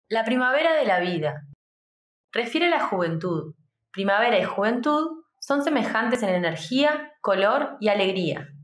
La primavera de la vida. Refiere a la juventud. Primavera y juventud son semejantes en energía, color y alegría.